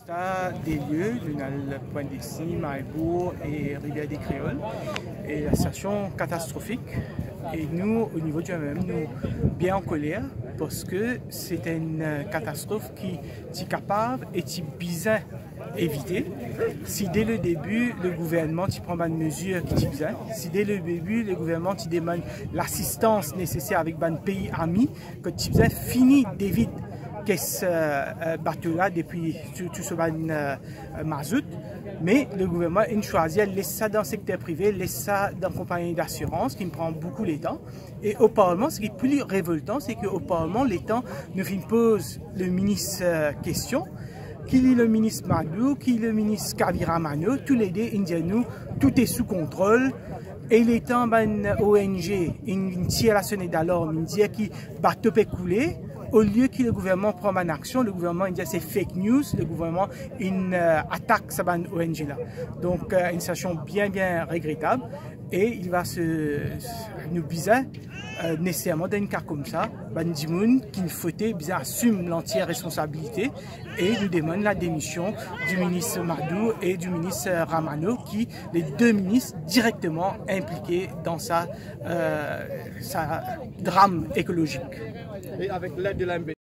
L'état des lieux, le point d'Essy, Maïbourg et Rivière des Créoles, et la situation catastrophique. Et nous, au niveau du MMM, nous bien en colère parce que c'est une catastrophe qui est capable et qui est bien éviter. Si dès le début, le gouvernement prend une mesure qui est bien, si dès le début, le gouvernement demande l'assistance nécessaire avec un pays ami, que tu fini d'éviter que ce bateau-là depuis tout ce mazout, mais le gouvernement a choisi de laisser ça dans le secteur privé, laisser ça dans la compagnie d'assurance qui me prend beaucoup de temps. Et au Parlement, ce qui est plus révoltant, c'est qu'au Parlement, l'État nous pose le ministre question, qui est le ministre Madou, qui est le ministre Kaviramano, tous les deux, nous, tout est sous contrôle. Et l'État, ONG, il tire la sonnette d'alarme, il dit que le bateau peut couler. Au lieu que le gouvernement prenne une action, le gouvernement dit c'est fake news, le gouvernement attaque cette ONG là. Donc une situation bien regrettable et il va nous bizarre nécessairement dans un cas comme ça, des gens qui faut assume l'entière responsabilité et nous demande la démission du ministre Madou et du ministre Ramano, qui les deux ministres directement impliqués dans sa drame écologique. Et avec l'aide de l'AMB.